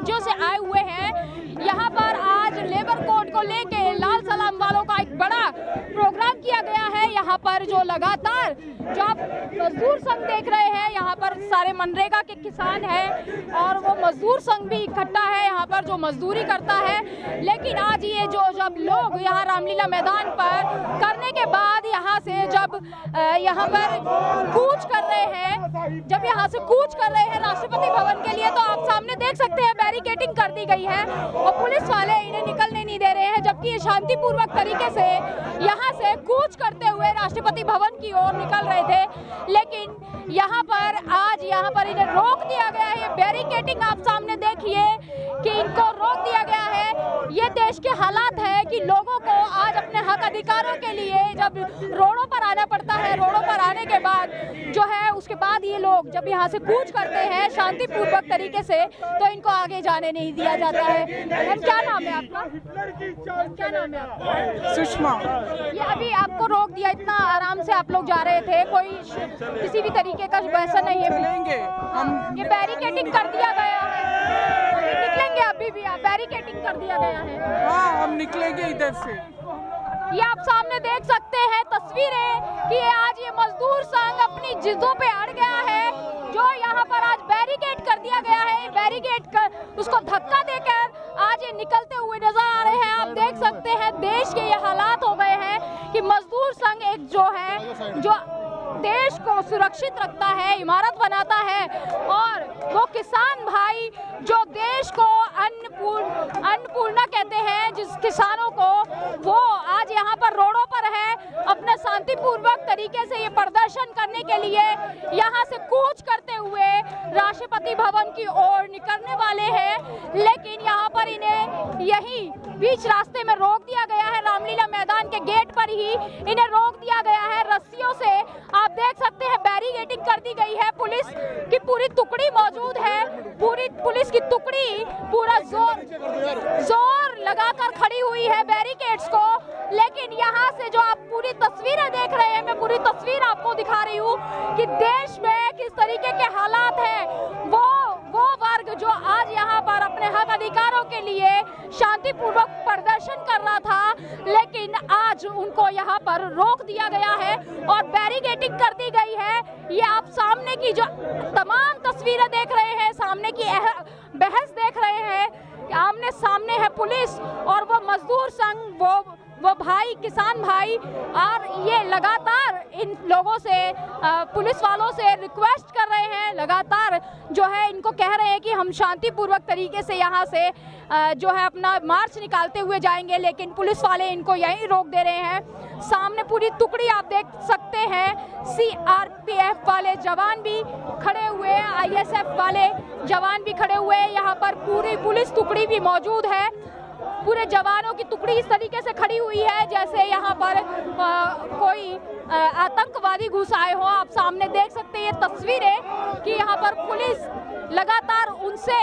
राज्यों से आए हुए हैं। यहाँ पर आज लेबर कोड को लेके लाल सलाम वालों का एक बड़ा प्रोग्राम किया गया है। यहाँ पर जो लगातार जो आप मजदूर संघ देख रहे हैं, यहाँ पर सारे मनरेगा के किसान हैं और वो मजदूर संघ भी इकट्ठा है यहाँ पर जो मजदूरी करता है। लेकिन आज ये जो जब लोग यहाँ रामलीला मैदान पर करने के बाद यहाँ से जब यहाँ पर कूच कर रहे हैं, जब यहाँ से कूच कर रहे हैं राष्ट्रपति भवन के लिए, तो आप सामने देख सकते हैं बैरिकेडिंग कर दी गई है और पुलिस वाले इन्हें निकलने नहीं दे रहे हैं, जबकि ये शांतिपूर्वक तरीके से यहाँ से कूच करते हुए राष्ट्रपति भवन की ओर निकल रहे थे। लेकिन यहाँ पर आज यहाँ पर इन्हें रोक दिया गया है। बैरिकेडिंग आप सामने देखिए कि इनको रोक दिया गया है। ये देश के हालात है कि लोगों को आज अपने हक अधिकारों के लिए जब रोडों पर आना पड़ता है, रोडों पर आने के बाद जो है उसके बाद ये लोग जब यहाँ से कूच करते हैं शांतिपूर्वक तरीके से, तो इनको आगे जाने नहीं दिया जाता है। मैम, क्या नाम है आपका? क्या नाम है आपका? सुषमा। ये अभी आपको रोक दिया, इतना आराम से आप लोग जा रहे थे, कोई किसी भी तरीके का वैसा नहीं है? निकलेंगे हम। ये बैरिकेडिंग कर दिया गया है, निकलेंगे अभी भी? आप बैरिकेडिंग कर दिया गया है? हाँ, हम निकलेंगे इधर से। ये आप सामने देख सकते हैं तस्वीरें कि आज ये मजदूर संघ अपनी जिद्दों पे अड़ गया है। जो यहाँ पर आज बैरिकेड कर दिया गया है, बैरिकेड कर उसको धक्का देकर आज ये निकलते हुए नजर आ रहे हैं। आप देख सकते हैं देश के ये हालात हो गए हैं कि मजदूर संघ एक जो है जो देश को सुरक्षित रखता है, इमारत बनाता है, और वो किसान भाई जो देश को अन्नपूर्णा कहते हैं, जिस किसानों को, वो आज यहाँ पर रोडों पर है अपने शांतिपूर्वक तरीके से ये प्रदर्शन करने के लिए यहाँ से कूच करते हुए राष्ट्रपति भवन की ओर निकलने वाले हैं। लेकिन यहाँ पर इन्हें यही बीच रास्ते में रोक दिया गया है, रामलीला मैदान के गेट पर ही इन्हें रोक दिया गया है रस्सियों से। आप देख सकते हैं बैरिकेडिंग कर दी गई है, पुलिस की पूरी टुकड़ी मौजूद है, पूरी पुलिस की टुकड़ी पूरा जोर लगाकर खड़ी हुई है बैरिकेड्स को। लेकिन यहाँ से जो आप पूरी तस्वीरें देख रहे हैं, मैं पूरी तस्वीर आपको दिखा रही हूँ कि देश में किस तरीके के हालात हैं। वो वर्ग जो आज यहाँ पर अपने हक अधिकारों के लिए शांतिपूर्वक प्रदर्शन कर रहा था, लेकिन आज उनको यहाँ पर रोक दिया गया है और बैरिकेडिंग कर दी गई है। ये आप सामने की जो तमाम तस्वीरें देख रहे हैं, सामने की बहस देख रहे हैं, आमने सामने है पुलिस और वो मजदूर संघ, वो भाई, किसान भाई, और ये लगातार इन लोगों से, पुलिस वालों से रिक्वेस्ट कर रहे हैं, लगातार जो है इनको कह रहे हैं कि हम शांतिपूर्वक तरीके से यहाँ से जो है अपना मार्च निकालते हुए जाएंगे, लेकिन पुलिस वाले इनको यहीं रोक दे रहे हैं। सामने पूरी टुकड़ी आप देख सकते हैं, CRPF वाले जवान भी खड़े हुए हैं, ISF वाले जवान भी खड़े हुए हैं, यहाँ पर पूरी पुलिस टुकड़ी भी मौजूद है। पूरे जवानों की टुकड़ी इस तरीके से खड़ी हुई है जैसे यहाँ पर कोई आतंकवादी घुस आए हो। आप सामने देख सकते हैं ये तस्वीरें कि यहाँ पर पुलिस लगातार उनसे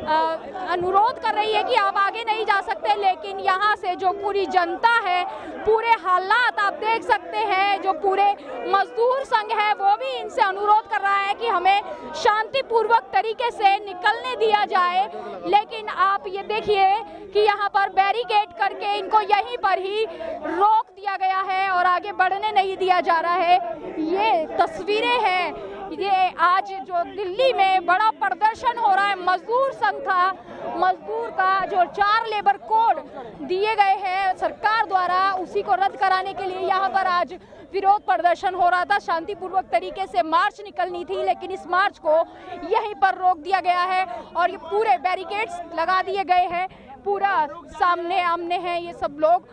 अनुरोध कर रही है कि आप आगे नहीं जा सकते, लेकिन यहाँ से जो पूरी जनता है, पूरे हालात आप देख सकते हैं, जो पूरे मजदूर संघ है वो भी इनसे अनुरोध कर रहा है कि हमें शांतिपूर्वक तरीके से निकलने दिया जाए। लेकिन आप ये देखिए कि यहाँ पर बैरिकेड करके इनको यहीं पर ही रोक दिया गया है और आगे बढ़ने नहीं दिया जा रहा है। ये तस्वीरें हैं, ये आज जो दिल्ली में बड़ा प्रदर्शन हो रहा है मजदूर संघ का, मजदूर का जो 4 लेबर कोड दिए गए हैं सरकार द्वारा, उसी को रद्द कराने के लिए यहाँ पर आज विरोध प्रदर्शन हो रहा था। शांतिपूर्वक तरीके से मार्च निकलनी थी, लेकिन इस मार्च को यहीं पर रोक दिया गया है और ये पूरे बैरिकेड्स लगा दिए गए हैं, पूरा सामने आमने हैं ये सब लोग।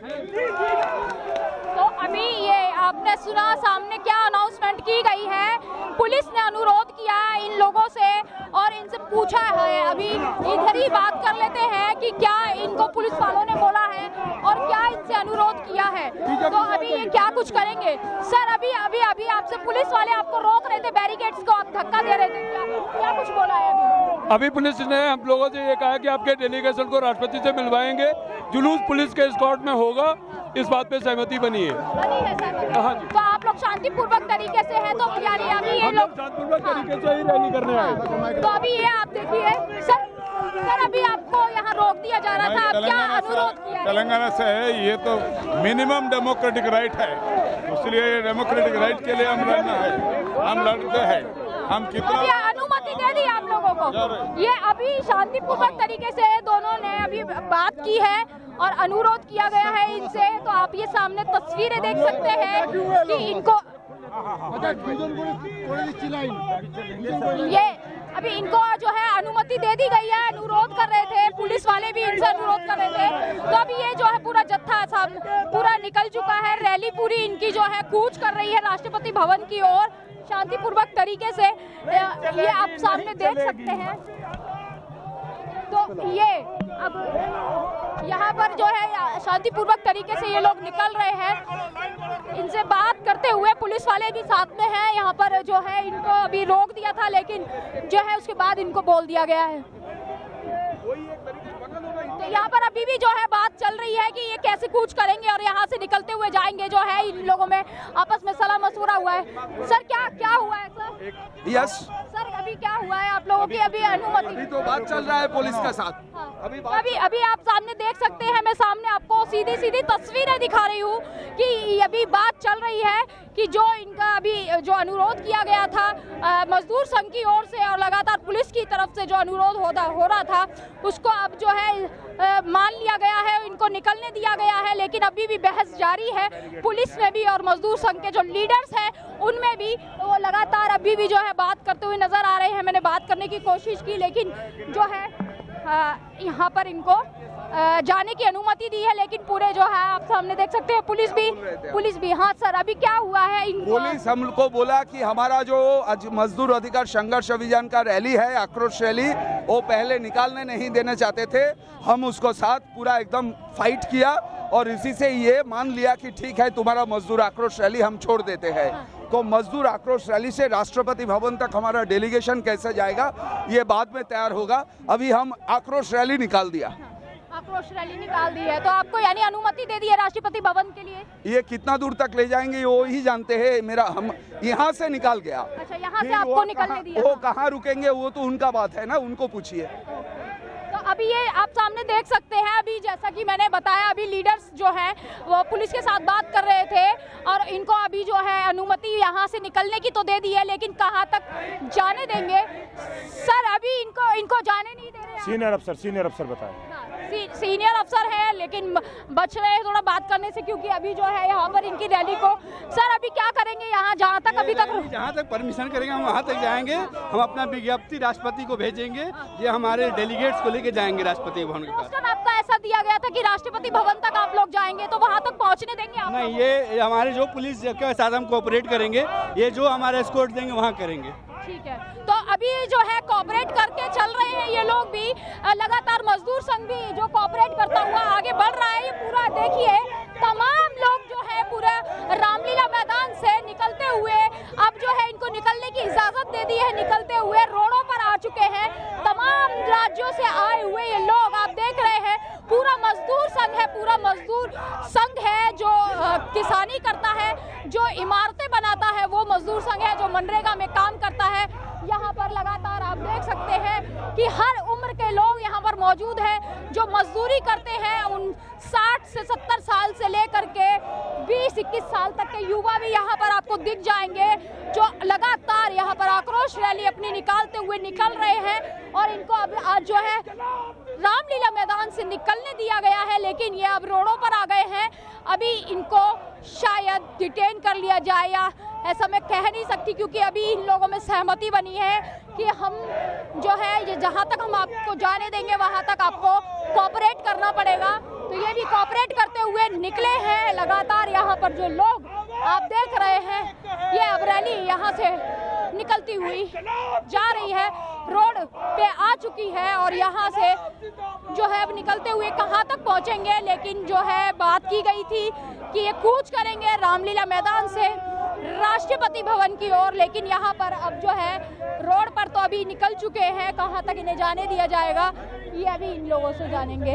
तो अभी ये आपने सुना सामने क्या अनाउंसमेंट की गई है, पुलिस ने अनुरोध किया है इन लोगों से और इनसे पूछा है। अभी इधर ही बात कर लेते हैं कि क्या इनको पुलिस वालों ने बोला है और क्या इनसे अनुरोध किया है। तो अभी ये क्या कुछ करेंगे सर? अभी आपसे पुलिस वाले आपको रोक रहे थे, बैरिकेड्स को आप धक्का दे रहे थे, क्या कुछ बोला है अभी पुलिस ने हम लोगों से ये कहा कि आपके डेलीगेशन को राष्ट्रपति से मिलवाएंगे, जुलूस पुलिस के एस्कॉर्ट में होगा, इस बात पे सहमति बनी है। हाँ जी। तो आप लोग शांतिपूर्वक तरीके से हैं, तो यानी अभी ये लोग शांतिपूर्वक तरीके से ही रैली करने आए। तो अभी ये आप देखिए सर, सर अभी आपको यहाँ रोक दिया जा रहा था, आप क्या अनुरोध किया? तेलंगाना से है, ये तो मिनिमम डेमोक्रेटिक राइट है, इसलिए डेमोक्रेटिक राइट के लिए हम लड़ना है, हम लड़ते हैं। हम कितना अनुमति दे दी आप लोगों को? ये अभी शांतिपूर्वक तरीके से दोनों ने अभी बात की है और अनुरोध किया गया है इनसे। तो आप ये सामने तस्वीरें देख सकते हैं कि इनको ये अभी इनको जो है अनुमति दे दी गई है। अनुरोध कर रहे थे, पुलिस वाले भी इनसे अनुरोध कर रहे थे। तो अभी ये जो है पूरा जत्था पूरा निकल चुका है, रैली पूरी इनकी जो है कूच कर रही है राष्ट्रपति भवन की ओर शांतिपूर्वक तरीके से। ये आप सामने देख सकते हैं। तो ये अब यहाँ पर जो है शांतिपूर्वक तरीके से ये लोग निकल रहे हैं। इनसे बात करते हुए पुलिस वाले भी साथ में हैं। यहाँ पर जो है इनको अभी रोक दिया था, लेकिन जो है उसके बाद इनको बोल दिया गया है। तो यहाँ पर अभी भी जो है बात चल रही है कि ये कैसे कूच करेंगे और यहाँ से निकलते हुए जाएंगे। जो है इन लोगों में आपस में सलाह मशवरा हुआ है। सर क्या हुआ है सर? यस सर अभी क्या हुआ है आप लोगों की? अभी अनुमति, अभी तो बात चल रहा है पुलिस के साथ। हाँ। अभी आप सामने देख सकते हैं, मैं सामने आपको सीधी तस्वीरें दिखा रही हूँ कि अभी बात चल रही है कि जो इनका अभी जो अनुरोध किया गया था मजदूर संघ की ओर से और लगातार पुलिस की तरफ से जो अनुरोध हो रहा था उसको अब जो है मान लिया गया है, इनको निकलने दिया गया है। लेकिन अभी भी बहस जारी है पुलिस में भी और मजदूर संघ के जो लीडर्स हैं उनमें भी। वो लगातार अभी भी जो है बात करते हुए नजर आ रहे हैं। मैंने बात करने की कोशिश की, लेकिन जो है यहाँ पर इनको जाने की अनुमति दी है, लेकिन पूरे जो है आप सामने देख सकते हैं पुलिस भी। हाँ सर अभी क्या हुआ है? पुलिस हमको बोला कि हमारा जो मजदूर अधिकार संघर्ष अभियान का रैली है, आक्रोश रैली, वो पहले निकालने नहीं देना चाहते थे। हम उसको साथ पूरा एकदम फाइट किया और इसी से ये मान लिया कि ठीक है तुम्हारा मजदूर आक्रोश रैली हम छोड़ देते हैं। तो मजदूर आक्रोश रैली से राष्ट्रपति भवन तक हमारा डेलीगेशन कैसे जाएगा ये बाद में तैयार होगा। अभी हम आक्रोश रैली निकाल दिया। आक्रोश रैली निकाल दी है, तो आपको यानी अनुमति दे दी है राष्ट्रपति भवन के लिए? ये कितना दूर तक ले जाएंगे वो ही जानते हैं। हम यहाँ से निकाल गया। अच्छा यहाँ से आपको निकलने दिया? वो कहाँ रुकेंगे वो तो उनका बात है ना, उनको पूछिए। तो अभी ये आप सामने देख सकते हैं, अभी जैसा कि मैंने बताया अभी लीडर्स जो है वो पुलिस के साथ बात कर रहे थे और इनको अभी जो है अनुमति यहाँ से निकलने की तो दे दी है, लेकिन कहाँ तक जाने देंगे सर? अभी इनको जाने नहीं दे रहे। सीनियर अफसर बताएं। सीनियर अफसर है लेकिन बच रहे हैं थोड़ा बात करने से, क्योंकि अभी जो है यहाँ पर इनकी रैली को सर अभी क्या करेंगे? यहाँ जहाँ तक परमिशन करेंगे हम वहाँ तक जाएंगे। हम अपना विज्ञप्ति राष्ट्रपति को भेजेंगे, ये हमारे डेलीगेट्स को लेके जाएंगे राष्ट्रपति भवन के पास। आपका ऐसा दिया गया था कि राष्ट्रपति भवन तक आप लोग जाएंगे, तो वहाँ तक पहुँचने देंगे आप? नहीं, ये हमारे जो पुलिस के साथ हम कोऑपरेट करेंगे, ये जो हमारे एस्कॉर्ट देंगे वहाँ करेंगे। ठीक है, तो अभी जो है कोऑपरेट करके चल रहे हैं ये लोग भी। लगातार मजदूर संघ भी जो कोऑपरेट करता हुआ आगे बढ़ रहा है। ये पूरा देखिए तमाम लोग जो है पूरा रामलीला मैदान से निकलते हुए अब जो है इनको निकलने की इजाजत दे दी है, निकलते हुए रोडों पर आ चुके हैं। तमाम राज्यों से आए हुए ये लोग आप देख रहे हैं, पूरा मजदूर संघ है, पूरा मजदूर संघ है जो किसानी करता है, जो इमारतें बनाता है वो मजदूर संघ है, जो मनरेगा में काम करता है। यहाँ पर लगातार आप देख सकते हैं कि हर उम्र के लोग यहाँ पर मौजूद हैं जो मजदूरी करते हैं। उन 60 से 70 साल से लेकर के 20-21 साल तक के युवा भी यहाँ पर आपको दिख जाएंगे, जो लगातार यहाँ पर आक्रोश रैली अपनी निकालते हुए निकल रहे हैं। और इनको अब आज जो है रामलीला मैदान से निकलने दिया गया है, लेकिन ये अब रोडों पर आ गए हैं। अभी इनको शायद डिटेन कर लिया जाए या ऐसा मैं कह नहीं सकती, क्योंकि अभी इन लोगों में सहमति बनी है कि हम जो है ये जहां तक हम आपको जाने देंगे वहां तक आपको कोऑपरेट करना पड़ेगा। तो ये भी कोऑपरेट करते हुए निकले हैं। लगातार यहाँ पर जो लोग आप देख रहे हैं, ये अब रैली यहाँ से निकलती हुई जा रही है, रोड पे आ चुकी है और यहाँ से जो है अब निकलते हुए कहाँ तक पहुँचेंगे। लेकिन जो है बात की गई थी कि ये कूच करेंगे रामलीला मैदान से राष्ट्रपति भवन की ओर, लेकिन यहाँ पर अब जो है रोड पर तो अभी निकल चुके हैं। कहाँ तक इन्हें जाने दिया जाएगा ये अभी इन लोगों से जानेंगे।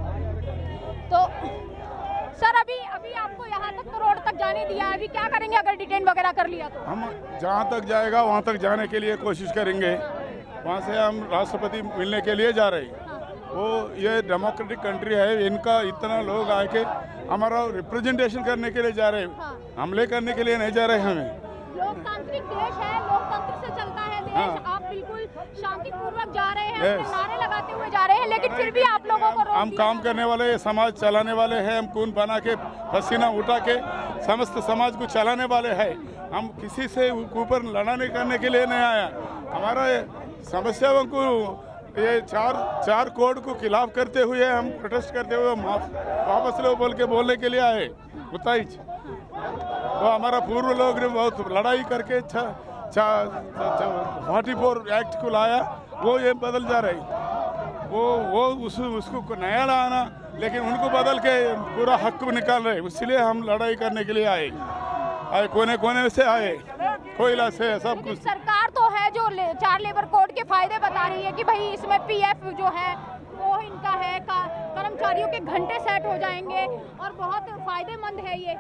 तो सर अभी आपको यहाँ तक तो रोड तक जाने दिया है, अभी क्या करेंगे अगर डिटेन वगैरह कर लिया तो? हम जहाँ तक जाएगा वहाँ तक जाने के लिए कोशिश करेंगे। वहाँ से हम राष्ट्रपति मिलने के लिए जा रहे हैं। वो ये डेमोक्रेटिक कंट्री है, इनका इतना लोग आके हमारा रिप्रेजेंटेशन करने के लिए जा रहे हैं, हमले करने के लिए नहीं जा रहे हमें। लोकतांत्रिक देश है, लोकतंत्र से चलता है देश। आप बिल्कुल शांतिपूर्वक जा रहे हैं, अपने नारे लगाते हुए जा रहे हैं, लेकिन फिर भी आप लोगों को हम काम करने वाले, समाज चलाने वाले हैं। हम खून बना के पसीना उठा के समस्त समाज को चलाने वाले हैं। हम किसी से ऊपर लड़ाने करने के लिए नहीं आया। हमारा समस्याओं को ये चार कोड को खिलाफ करते हुए हम प्रोटेस्ट करते हुए वापस लो बोल के बोलने के लिए आए। बताइए, वो हमारा पूर्व लोग ने बहुत लड़ाई करके 44 एक्ट को लाया, वो ये बदल जा रही। वो उसको नया लाना, लेकिन उनको बदल के पूरा हक निकाल रहे। इसलिए हम लड़ाई करने के लिए आए कोने कोने से आए, कोयला से सब कुछ। सरकार तो है जो 4 लेबर कोड के फायदे बता रही है कि भाई इसमें पीएफ जो है वो इनका है, कर्मचारियों के घंटे सेट हो जाएंगे और बहुत फायदेमंद है ये।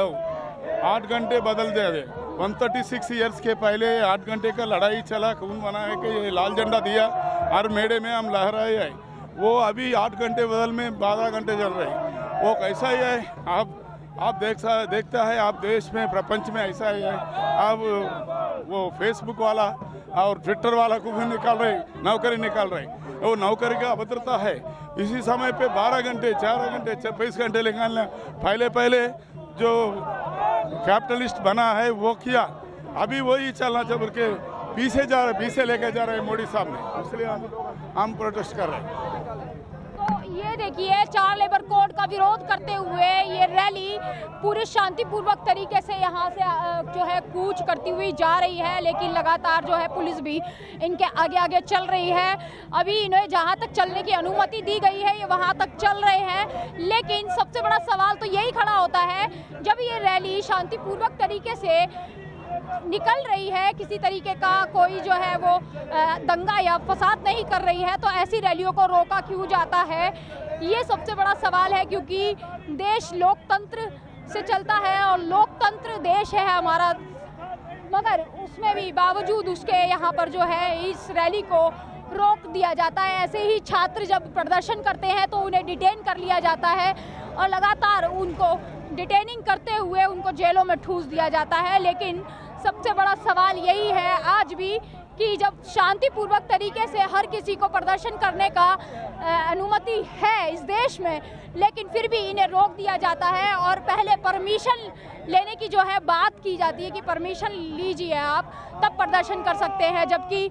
8 घंटे बदल दे। 136 ईयर्स के पहले 8 घंटे का लड़ाई चला, खून बना है कि ये लाल झंडा दिया, हर मेड़े में हम लहराए है। वो अभी 8 घंटे बदल में 12 घंटे चल रहे। वो कैसा ही है, आप देखता है, आप देश में प्रपंच में ऐसा ही है। अब वो फेसबुक वाला और ट्विटर वाला को भी निकाल रहे, नौकरी निकाल रहे। वो नौकरी का अभद्रता है। इसी समय पे 12 घंटे 4 घंटे 24 घंटे निकालना। पहले जो कैपिटलिस्ट बना है वो किया, अभी वही चलना चल के पीछे लेके जा रहे हैं मोदी साहब ने। इसलिए हम प्रोटेस्ट कर रहे हैं। तो ये देखिए, 4 लेबर कोड का विरोध करते हुए ये रैली पूरी शांतिपूर्वक तरीके से यहाँ से जो है कूच करती हुई जा रही है, लेकिन लगातार जो है पुलिस भी इनके आगे आगे चल रही है। अभी इन्हें जहाँ तक चलने की अनुमति दी गई है ये वहाँ तक चल रहे हैं, लेकिन सबसे बड़ा सवाल तो यही खड़ा होता है, जब ये रैली शांतिपूर्वक तरीके से निकल रही है, किसी तरीके का कोई जो है वो दंगा या फसाद नहीं कर रही है, तो ऐसी रैलियों को रोका क्यों जाता है, ये सबसे बड़ा सवाल है। क्योंकि देश लोकतंत्र से चलता है और लोकतंत्र देश है हमारा, मगर उसमें भी बावजूद उसके यहाँ पर जो है इस रैली को रोक दिया जाता है। ऐसे ही छात्र जब प्रदर्शन करते हैं तो उन्हें डिटेन कर लिया जाता है और लगातार उनको डिटेनिंग करते हुए उनको जेलों में ठूस दिया जाता है। लेकिन सबसे बड़ा सवाल यही है आज भी कि जब शांतिपूर्वक तरीके से हर किसी को प्रदर्शन करने का अनुमति है इस देश में, लेकिन फिर भी इन्हें रोक दिया जाता है और पहले परमिशन लेने की जो है बात की जाती है कि परमिशन लीजिए आप तब प्रदर्शन कर सकते हैं, जबकि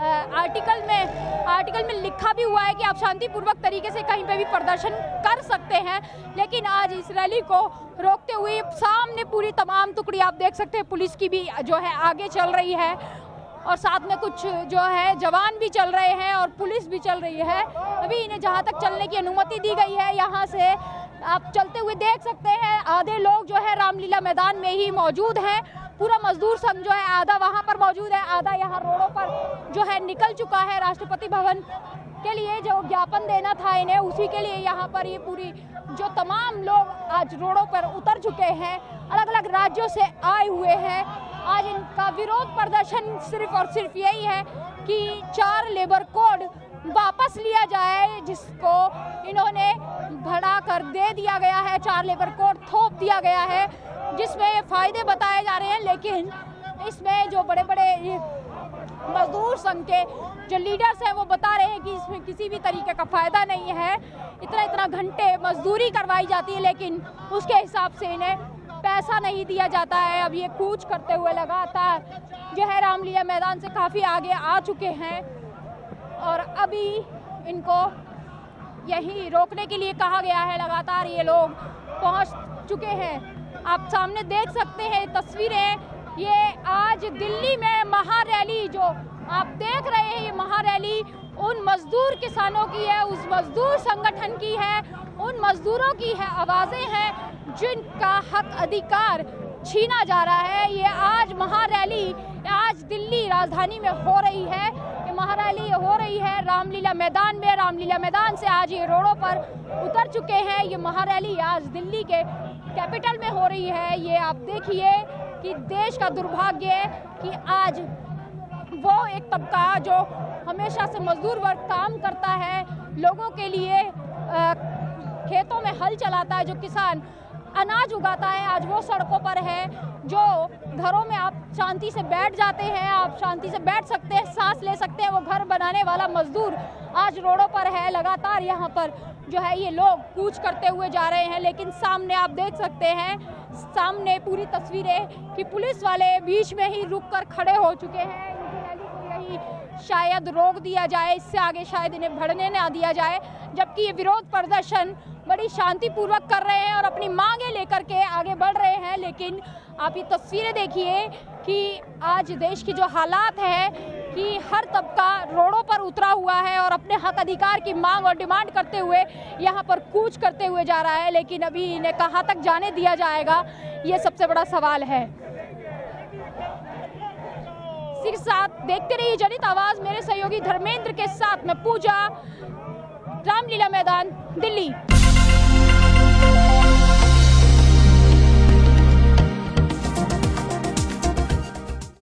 आर्टिकल में लिखा भी हुआ है कि आप शांतिपूर्वक तरीके से कहीं पे भी प्रदर्शन कर सकते हैं। लेकिन आज इस रैली को रोकते हुए सामने पूरी तमाम टुकड़ी आप देख सकते हैं, पुलिस की भी जो है आगे चल रही है और साथ में कुछ जो है जवान भी चल रहे हैं और पुलिस भी चल रही है। अभी इन्हें जहाँ तक चलने की अनुमति दी गई है यहाँ से आप चलते हुए देख सकते हैं। आधे लोग जो है रामलीला मैदान में ही मौजूद हैं, पूरा मजदूर संघ जो है आधा वहाँ पर मौजूद है, आधा यहाँ रोडों पर जो है निकल चुका है। राष्ट्रपति भवन के लिए जो ज्ञापन देना था इन्हें, उसी के लिए यहाँ पर ये पूरी जो तमाम लोग आज रोडों पर उतर चुके हैं, अलग अलग राज्यों से आए हुए हैं। आज इनका विरोध प्रदर्शन सिर्फ और सिर्फ यही है कि 4 लेबर कोड वापस लिया जाए, जिसको इन्होंने बढ़ा कर दे दिया गया है। 4 लेबर कोड थोप दिया गया है जिसमें ये फायदे बताए जा रहे हैं, लेकिन इसमें जो बड़े बड़े मजदूर संघ के जो लीडर्स हैं वो बता रहे हैं कि इसमें किसी भी तरीके का फायदा नहीं है। इतना घंटे मजदूरी करवाई जाती है लेकिन उसके हिसाब से इन्हें पैसा नहीं दिया जाता है। अब ये कूच करते हुए लगातार जो है रामलीला मैदान से काफ़ी आगे आ चुके हैं और अभी इनको यहीं रोकने के लिए कहा गया है। लगातार ये लोग पहुंच चुके हैं, आप सामने देख सकते हैं तस्वीरें। ये आज दिल्ली में महारैली जो आप देख रहे हैं, ये महारैली उन मजदूर किसानों की है, उस मजदूर संगठन की है, उन मजदूरों की है आवाज़ें हैं जिनका हक अधिकार छीना जा रहा है। ये आज महारैली आज दिल्ली राजधानी में हो रही है, ये महारैली हो रही है रामलीला मैदान में। रामलीला मैदान से आज ये रोडों पर उतर चुके हैं। ये महारैली आज दिल्ली के कैपिटल में हो रही है। ये आप देखिए कि देश का दुर्भाग्य है कि आज वो एक तबका जो हमेशा से मजदूर वर्ग काम करता है, लोगों के लिए खेतों में हल चलाता है, जो किसान अनाज उगाता है, आज वो सड़कों पर है। जो घरों में आप शांति से बैठ जाते हैं, आप शांति से बैठ सकते हैं, सांस ले सकते हैं, वो घर बनाने वाला मजदूर आज रोडों पर है। लगातार यहाँ पर जो है ये लोग कूच करते हुए जा रहे हैं, लेकिन सामने आप देख सकते हैं, सामने पूरी तस्वीरें कि पुलिस वाले बीच में ही रुक कर खड़े हो चुके हैं। इनकी रैली को यही शायद रोक दिया जाए, इससे आगे शायद इन्हें बढ़ने ना दिया जाए, जबकि ये विरोध प्रदर्शन बड़ी शांतिपूर्वक कर रहे हैं और अपनी मांगे लेकर के आगे बढ़ रहे हैं। लेकिन आप ये तस्वीरें देखिए कि आज देश की जो हालात है कि हर तबका रोडों पर उतरा हुआ है और अपने हक अधिकार की मांग और डिमांड करते हुए यहाँ पर कूच करते हुए जा रहा है। लेकिन अभी इन्हें कहाँ तक जाने दिया जाएगा, ये सबसे बड़ा सवाल है। इसी के साथ देखते रहिए जनित आवाज, मेरे सहयोगी धर्मेंद्र के साथ मैं पूजा, रामलीला मैदान, दिल्ली।